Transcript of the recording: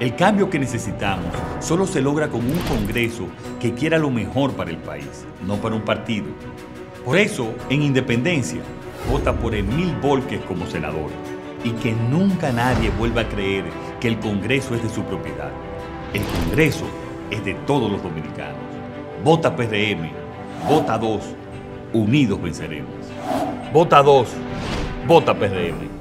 El cambio que necesitamos solo se logra con un Congreso que quiera lo mejor para el país, no para un partido. Por eso, en Independencia, vota por Emil Volques como senador y que nunca nadie vuelva a creer que el Congreso es de su propiedad. El Congreso es de todos los dominicanos. Vota PRM, vota 2, unidos venceremos. Vota 2, vota PRM.